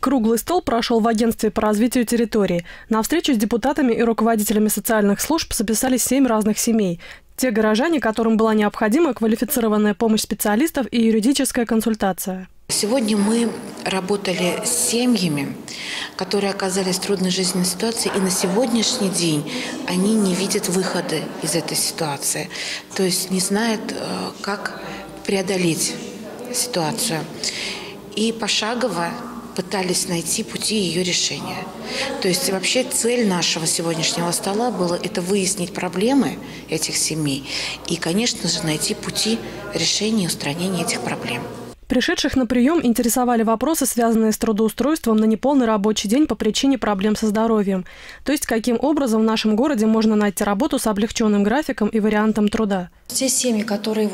Круглый стол прошел в агентстве по развитию территории. На встречу с депутатами и руководителями социальных служб записались 7 разных семей. Те горожане, которым была необходима квалифицированная помощь специалистов и юридическая консультация. Сегодня мы работали с семьями, которые оказались в трудной жизненной ситуации, и на сегодняшний день они не видят выхода из этой ситуации. То есть не знают, как преодолеть ситуацию. И пошагово пытались найти пути ее решения. То есть вообще цель нашего сегодняшнего стола была это выяснить проблемы этих семей и, конечно же, найти пути решения и устранения этих проблем. Пришедших на прием интересовали вопросы, связанные с трудоустройством на неполный рабочий день по причине проблем со здоровьем. То есть, каким образом в нашем городе можно найти работу с облегченным графиком и вариантом труда. Те семьи, которые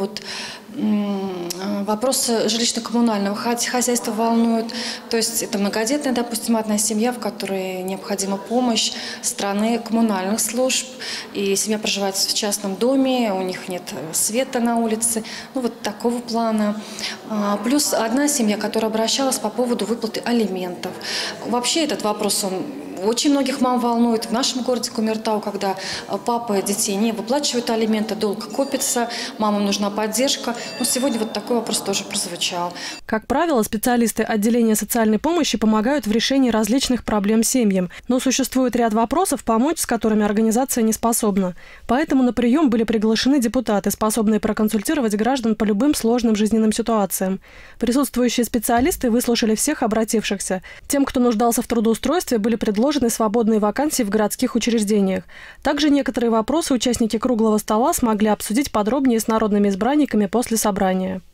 вопросы жилищно-коммунального хозяйства волнуют, то есть это многодетная, допустим, одна семья, в которой необходима помощь страны коммунальных служб, и семья проживает в частном доме, у них нет света на улице, ну вот такого плана. Плюс одна семья, которая обращалась по поводу выплаты алиментов. Вообще этот вопрос, он очень многих мам волнует. В нашем городе Кумертау, когда папа детей не выплачивает алименты, долг копится, мамам нужна поддержка. Но сегодня вот такой вопрос тоже прозвучал. Как правило, специалисты отделения социальной помощи помогают в решении различных проблем семьям. Но существует ряд вопросов, помочь с которыми организация не способна. Поэтому на прием были приглашены депутаты, способные проконсультировать граждан по любым сложным жизненным ситуациям. Присутствующие специалисты выслушали всех обратившихся. Тем, кто нуждался в трудоустройстве, были предложены свободные вакансии в городских учреждениях. Также некоторые вопросы участники круглого стола смогли обсудить подробнее с народными избранниками после собрания.